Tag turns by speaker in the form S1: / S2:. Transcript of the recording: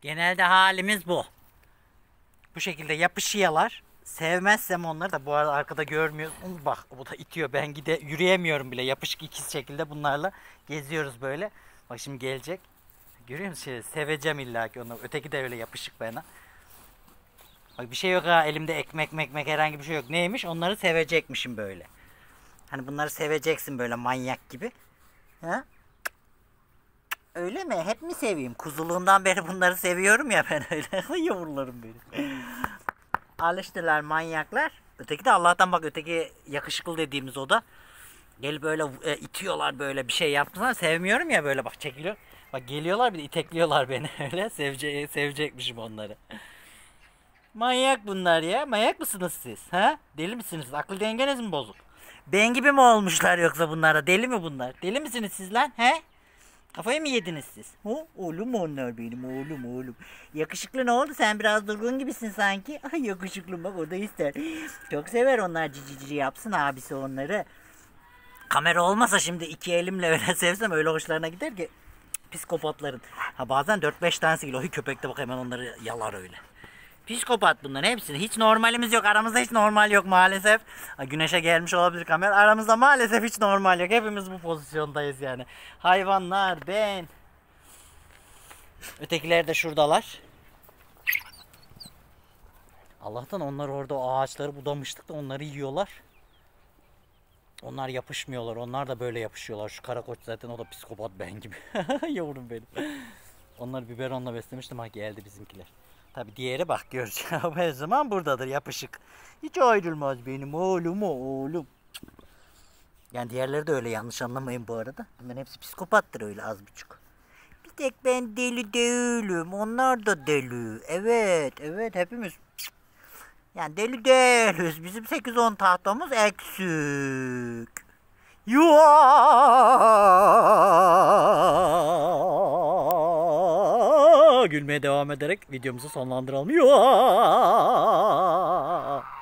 S1: Genelde halimiz bu. Bu şekilde yapışıyorlar. Sevmezsem onları da bu arada arkada görmüyorsun. Bak bu da itiyor. Ben yürüyemiyorum bile. Yapışık ikiz şekilde bunlarla geziyoruz böyle. Bak şimdi gelecek. Görüyor musun? Seveceğim illa ki onu. Öteki de öyle yapışık bana. Bak bir şey yok ha. Elimde ekmek herhangi bir şey yok. Neymiş? Onları sevecekmişim böyle. Hani bunları seveceksin böyle manyak gibi. Ha? Öyle mi? Hep mi seveyim? Kuzuluğumdan beri bunları seviyorum ya ben öyle. Yavrularım benim. Alıştılar manyaklar. Öteki de Allah'tan bak öteki yakışıklı dediğimiz o da. Gelip böyle itiyorlar böyle bir şey yaptılar. Sevmiyorum ya böyle bak çekiliyor. Bak geliyorlar bir de itekliyorlar beni öyle. Sevecekmişim onları. Manyak bunlar ya. Manyak mısınız siz? Ha? Deli misiniz? Akıl dengeniz mi bozuk? Ben gibi mi olmuşlar yoksa bunlara? Deli mi bunlar? Deli misiniz siz lan? He? Kafayı mı yediniz siz? Oğlum onlar benim oğlum. Yakışıklı ne oldu? Sen biraz durgun gibisin sanki. Ay yakışıklı bak o da ister. Çok sever onlar cici yapsın abisi onları. Kamera olmasa şimdi iki elimle öyle sevsem öyle hoşlarına gider ki. Psikopatların. Ha bazen 4-5 tanesi geliyor. Köpek de bak hemen onları yalar öyle. Psikopat bunların hepsini. Hiç normalimiz yok. Aramızda hiç normal yok maalesef. Güneşe gelmiş olabilir kamera. Aramızda maalesef hiç normal yok. Hepimiz bu pozisyondayız yani. Hayvanlar, ben. Ötekiler de şuradalar. Allah'tan onlar orada o ağaçları budamıştık da onları yiyorlar. Onlar yapışmıyorlar. Onlar da böyle yapışıyorlar. Şu karakoç zaten o da psikopat ben gibi. Yavrum benim. Onları biberonla beslemiştim. Ha geldi bizimkiler. Tabi diğeri bak göreceğim. Her zaman buradadır yapışık. Hiç ayrılmaz benim oğlum. Yani diğerleri de öyle yanlış anlamayın bu arada. Hemen hepsi psikopattır öyle az buçuk. Bir tek ben deli değilim. Onlar da deli. Evet hepimiz. Yani deli değiliz. Bizim 8-10 tahtamız eksik. Gülmeye devam ederek videomuzu sonlandıralım.